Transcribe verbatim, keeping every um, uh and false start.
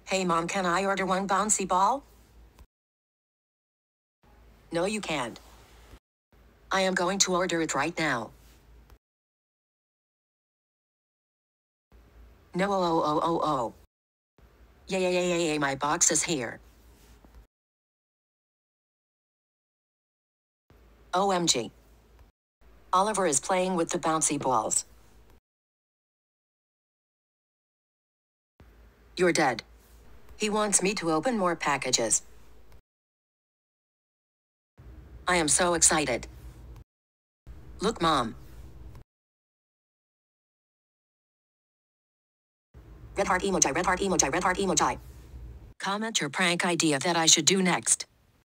Hey mom, can I order one bouncy ball? No, you can't. I am going to order it right now. No, oh, oh, oh, oh, oh. Yay, yay, yay, yay, yay, my box is here. O M G. Oliver is playing with the bouncy balls. You're dead. He wants me to open more packages. I am so excited. Look, Mom. Red heart emoji, red heart emoji, red heart emoji. Comment your prank idea that I should do next.